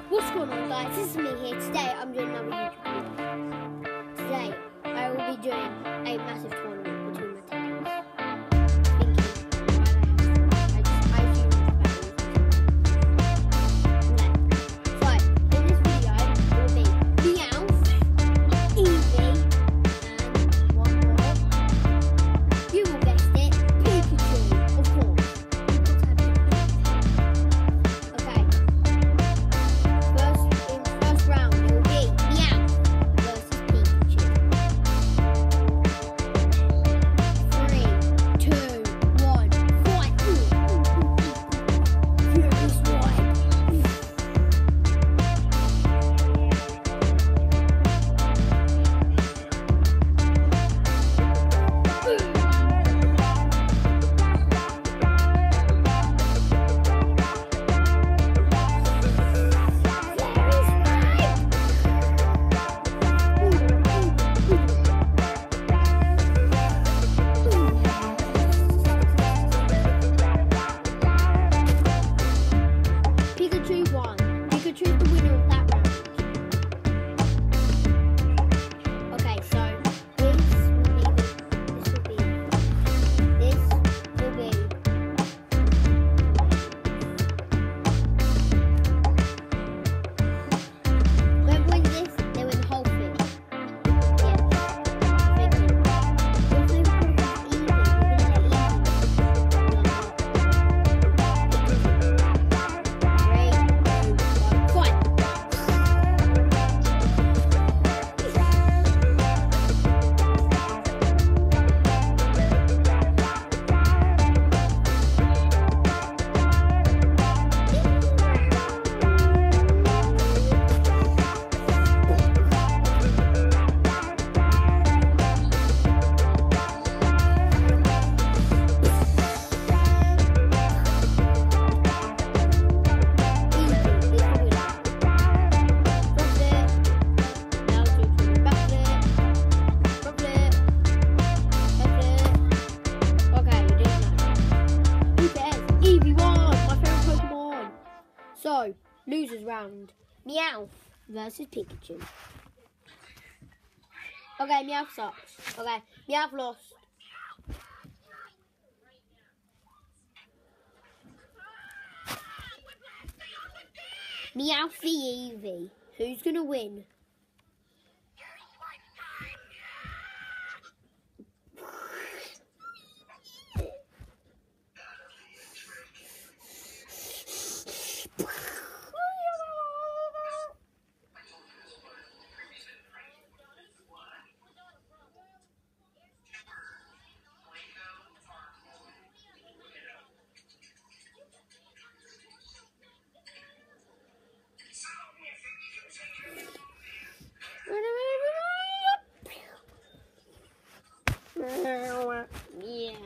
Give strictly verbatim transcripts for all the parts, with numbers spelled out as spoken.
What's going on, guys? This is me here. Today I'm doing another YouTube video. Today I will be doing a massive tournament between my teddies. Thinking why they have I just I assumed that. No. So in this video it will be Meowth, Eevee, and one more. You will guessed it, Pikachu, of course. Pikachu's the winner of that round. Okay, so this will be this will be this will be whoever wins this, they win the whole thing. Yeah. Thinking. Your favourite product is Eevee. We're gonna let So, losers round. Meowth versus Pikachu. Okay, Meowth sucks. Okay, Meowth lost. Meowth v Eevee. Who's gonna win? Yeah.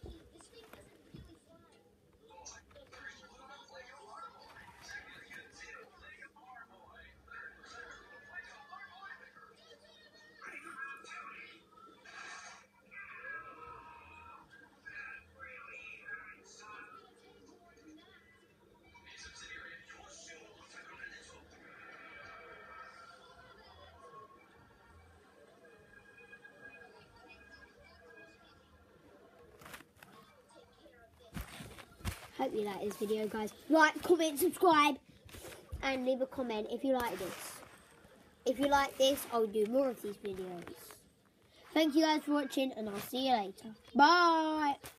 Hope you like this video, guys. Like, comment, subscribe, and leave a comment if you like this. If you like this, I'll do more of these videos. Thank you guys for watching, and I'll see you later. Bye!